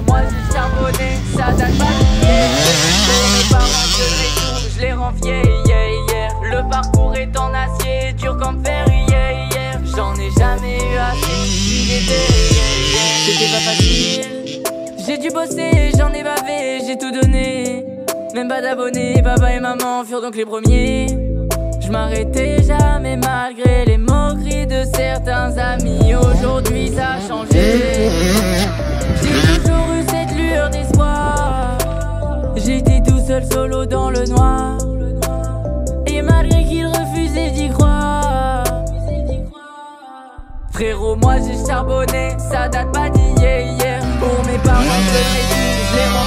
moi j'ai charbonné, ça date pas d'hier. Pour mes parents je retourne, je les rends vieilles, yeah. Le parcours est en acier, dur comme fer, yeah. J'en ai jamais eu assez, il était, C'était pas facile, j'ai dû bosser, j'en ai bavé, j'ai tout donné. Même pas d'abonnés, papa et maman furent donc les premiers. Je m'arrêtais jamais malgré les moqueries de certains amis. Aujourd'hui ça a changé. J'ai toujours eu cette lueur d'espoir. J'étais tout seul solo dans le noir. Et malgré qu'ils refusaient d'y croire, frérot moi j'ai charbonné, ça date pas d'hier. Pour mes parents je les rends